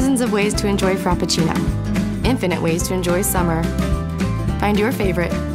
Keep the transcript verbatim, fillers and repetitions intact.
Thousands of ways to enjoy Frappuccino. Infinite ways to enjoy summer. Find your favorite